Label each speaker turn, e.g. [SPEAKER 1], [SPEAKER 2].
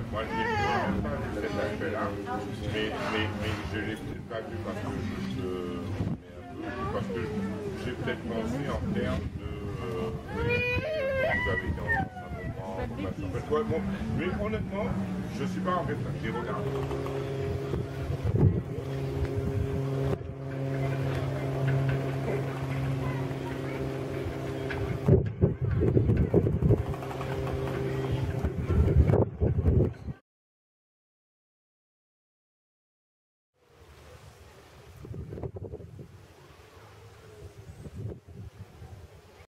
[SPEAKER 1] Moi, j'ai vu cet aspect-là, mais je ne l'ai peut-être pas vu parce que je connais un peu, parce que j'ai peut-être pensé en termes de vous avez été ensemble un moment, machin. En fait, ouais, bon, mais honnêtement, je ne suis pas en réflexion. Regarde.